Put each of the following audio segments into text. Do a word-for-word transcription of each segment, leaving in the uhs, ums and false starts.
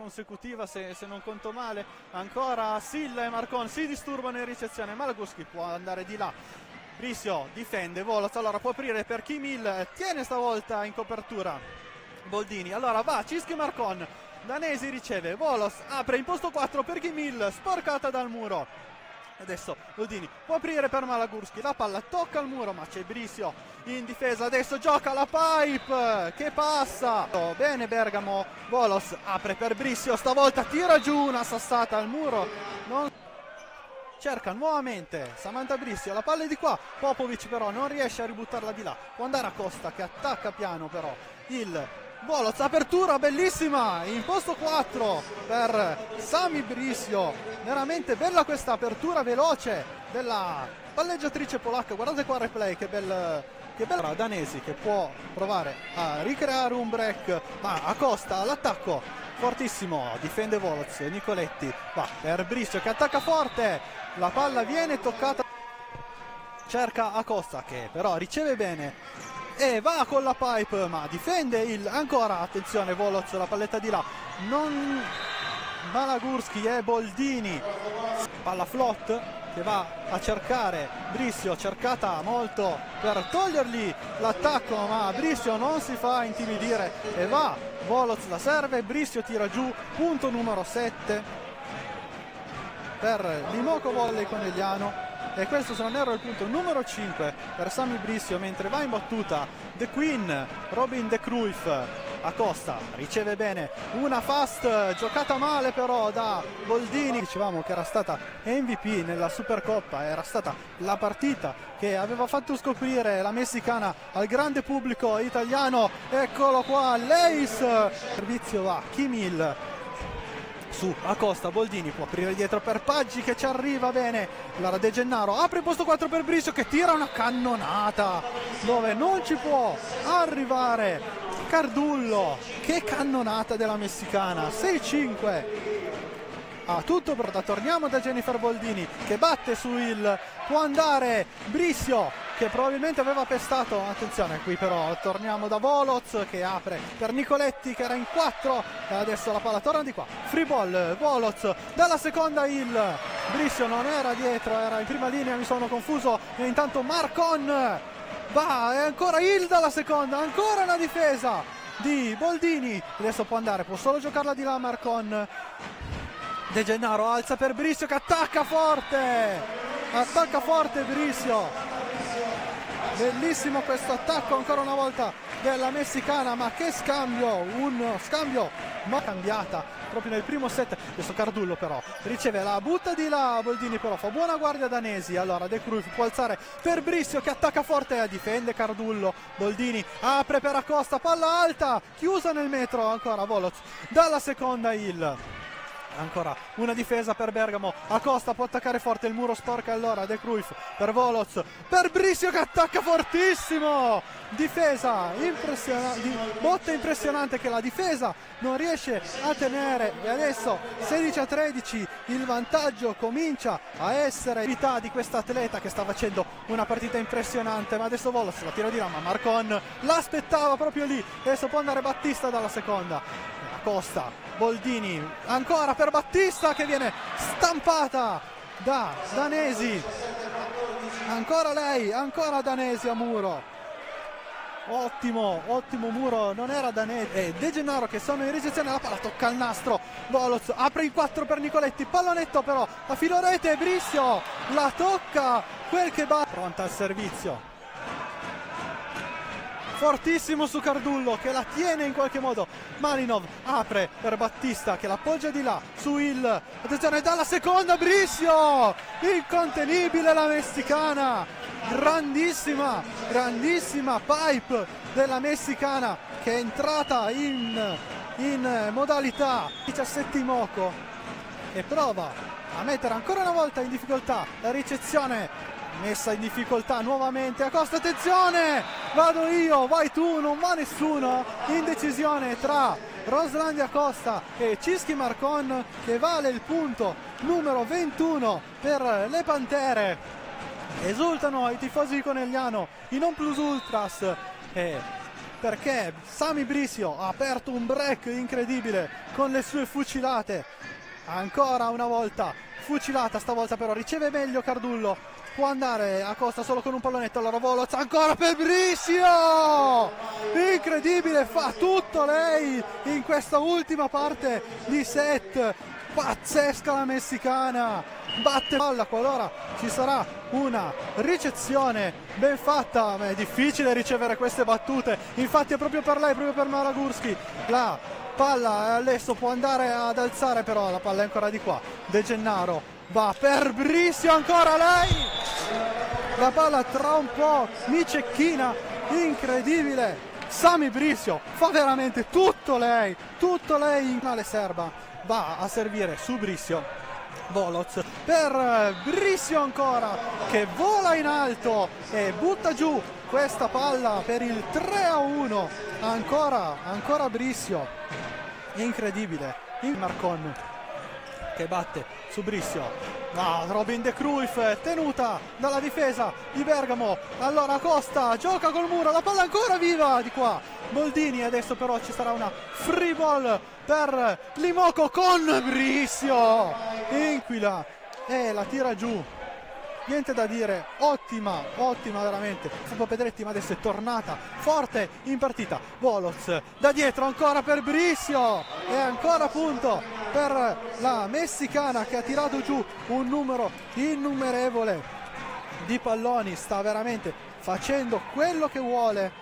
consecutiva se, se non conto male. Ancora Silla e Marcon si disturbano in ricezione, Malagurski può andare di là, Brisio difende, Voloz allora può aprire per Kimil, tiene stavolta in copertura Boldini, allora va Cischi Marcon, Danesi riceve, Voloz apre in posto quattro per Kimil, sporcata dal muro. Adesso Boldini può aprire per Malagurski, la palla tocca il muro ma c'è Brisio in difesa, adesso gioca la pipe che passa, oh, bene Bergamo, Voloz apre per Brisio, stavolta tira giù una sassata al muro, non... cerca nuovamente Samantha Brisio, la palla è di qua, Popovic però non riesce a ributtarla di là, può andare a Costa che attacca piano però il Voloz, apertura bellissima in posto quattro per Sami Brisio, veramente bella questa apertura veloce della palleggiatrice polacca, guardate qua il replay, che bel, che bella Danesi che può provare a ricreare un break, ma Acosta all'attacco, fortissimo, difende Voloz, Nicoletti va per Brisio che attacca forte, la palla viene toccata, cerca Acosta che però riceve bene e va con la pipe ma difende il ancora, attenzione Voloz, la palletta di là, non Malagurski e Boldini, palla flot che va a cercare Brisio, cercata molto per togliergli l'attacco ma Brisio non si fa intimidire e va, Voloz la serve, Brisio tira giù, punto numero sette per l'Imoco Volley Conegliano. E questo, se non erro, è il punto numero cinque per Sami Brisio, mentre va in battuta The Queen, Robin De Cruyff. Acosta riceve bene una fast giocata male però da Boldini, dicevamo che era stata M V P nella Supercoppa, era stata la partita che aveva fatto scoprire la messicana al grande pubblico italiano. Eccolo qua, l'ace, servizio va Kimil su Acosta, Boldini può aprire dietro per Paggi che ci arriva bene, allora De Gennaro apre il posto quattro per Brisio che tira una cannonata dove non ci può arrivare Cardullo, che cannonata della messicana, sei cinque a tutto per da, torniamo da Jennifer Boldini che batte su il, può andare Brisio che probabilmente aveva pestato, attenzione qui però torniamo da Voloz che apre per Nicoletti che era in quattro e adesso la palla torna di qua, free ball, Voloz dalla seconda il Brisio non era dietro, era in prima linea, mi sono confuso e intanto Marcon va e ancora il dalla seconda, ancora una difesa di Boldini, adesso può andare, può solo giocarla di là Marcon, De Gennaro alza per Brisio che attacca forte, attacca forte Brisio, bellissimo questo attacco ancora una volta della messicana, ma che scambio, un scambio ma cambiata proprio nel primo set. Adesso Cardullo però riceve, la butta di là, Boldini però fa buona guardia Danesi, allora De Cruyff può alzare per Brisio che attacca forte e difende Cardullo, Boldini apre per Acosta, palla alta chiusa nel metro, ancora Voloz dalla seconda il ancora una difesa per Bergamo, Acosta può attaccare forte, il muro sporca allora De Cruyff per Voloz, per Brisio che attacca fortissimo, difesa impressionante, botta impressionante che la difesa non riesce a tenere e adesso sedici a tredici il vantaggio comincia a essere l'abilità di questa atleta che sta facendo una partita impressionante, ma adesso Voloz la tira di là ma Marcon l'aspettava proprio lì, adesso può andare Battista dalla seconda, Acosta, Boldini ancora per Battista che viene stampata da Danesi, ancora lei, ancora Danesi a muro, ottimo, ottimo muro, non era Danesi e De Gennaro che sono in ricezione, la palla tocca al nastro, Voloz apre il quattro per Nicoletti, pallonetto però a filo rete, Brisio la tocca, quel che va, pronta al servizio, fortissimo su Cardullo che la tiene in qualche modo, Malinov apre per Battista che l'appoggia di là su il, attenzione dalla seconda Brisio, incontenibile la messicana, grandissima, grandissima pipe della messicana che è entrata in, in modalità diciassette Imoco e prova a mettere ancora una volta in difficoltà la ricezione, messa in difficoltà nuovamente Acosta, attenzione, vado io, vai tu, non va nessuno, indecisione tra Roslandi Acosta e Cischi Marcon che vale il punto numero ventuno per le Pantere, esultano i tifosi di Conegliano, i non plus ultras e perché Sami Brisio ha aperto un break incredibile con le sue fucilate. Ancora una volta fucilata, stavolta però riceve meglio Cardullo, può andare a Costa solo con un pallonetto, allora Voloz ancora per Brisio, incredibile, fa tutto lei in questa ultima parte di set, pazzesca la messicana, batte palla qualora ci sarà una ricezione ben fatta, ma è difficile ricevere queste battute, infatti è proprio per lei, proprio per Mara Gurski, la palla adesso può andare ad alzare, però la palla è ancora di qua, De Gennaro va per Brisio, ancora lei, la palla tra un po' mi cecchina, incredibile, Sami Brisio fa veramente tutto lei, tutto lei in finale serba, va a servire su Brisio, Voloz per Brisio ancora che vola in alto e butta giù questa palla per il tre a uno, ancora, ancora Brisio, incredibile, il Marcon che batte su Brisio, ah, Robin De Cruyff tenuta dalla difesa di Bergamo, allora Costa gioca col muro, la palla ancora viva di qua, Boldini, adesso però ci sarà una free ball per Limoco con Brisio, inquila e la tira giù, niente da dire, ottima, ottima veramente, Fabio Pedretti, ma adesso è tornata forte in partita, Voloz da dietro ancora per Brisio e ancora punto per la messicana che ha tirato giù un numero innumerevole di palloni, sta veramente facendo quello che vuole,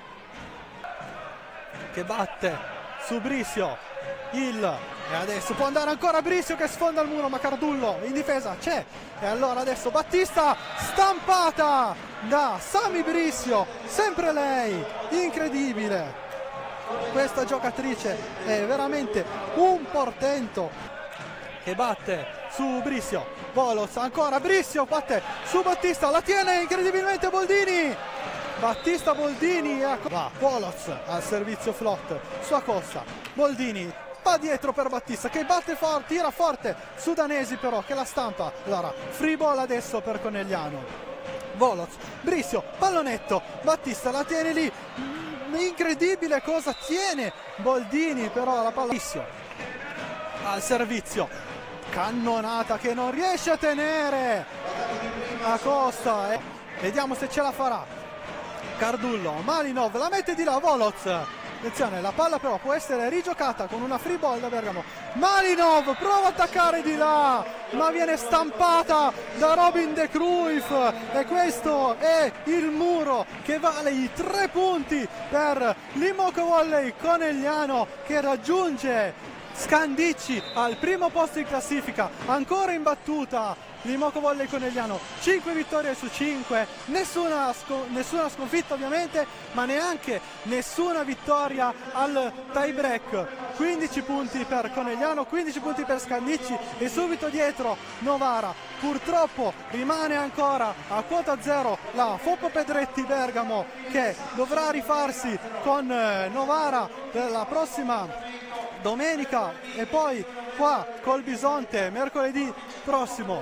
che batte su Brisio, il e adesso può andare ancora Brisio che sfonda il muro, ma Cardullo in difesa c'è, e allora adesso Battista stampata da Sami Brisio, sempre lei, incredibile, questa giocatrice è veramente un portento, che batte su Brisio, Voloz ancora Brisio, batte su Battista, la tiene incredibilmente Boldini, Battista Boldini e va Voloz al servizio Flot su Acosta, Boldini va dietro per Battista che batte forte, tira forte su Danesi però che la stampa, allora free ball adesso per Conegliano, Voloz, Brisio, pallonetto, Battista la tiene lì, incredibile cosa tiene Boldini, però la palla Brisio al servizio, cannonata che non riesce a tenere Acosta, eh. Vediamo se ce la farà Cardullo, Malinov la mette di là, Voloz, attenzione, la palla però può essere rigiocata con una free ball da Bergamo, Malinov prova a attaccare di là ma viene stampata da Robin De Cruyff e questo è il muro che vale i tre punti per Limoco Volley Conegliano che raggiunge Scandicci al primo posto in classifica, ancora in battuta Limoco Volley Conegliano, cinque vittorie su cinque, nessuna, sco nessuna sconfitta ovviamente, ma neanche nessuna vittoria al tie break, quindici punti per Conegliano, quindici punti per Scandicci e subito dietro Novara, purtroppo rimane ancora a quota zero la Foppo Pedretti Bergamo che dovrà rifarsi con eh, Novara per la prossima domenica e poi qua col Bisonte mercoledì prossimo.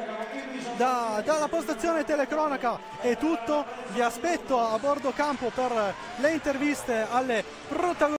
Da, dalla postazione telecronaca è tutto, vi aspetto a bordo campo per le interviste alle protagoniste.